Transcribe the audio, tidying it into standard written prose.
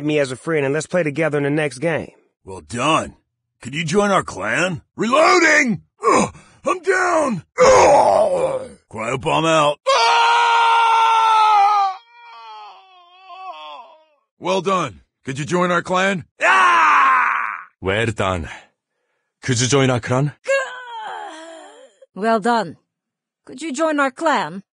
add me as a friend and let's play together in the next game. Well done. Could you join our clan? Reloading! Ugh, I'm down! Ugh. Quiet bomb out. Ah! Well done. Could you join our clan? Ah! Well done. Could you join our clan? Well done. Could you join our clan?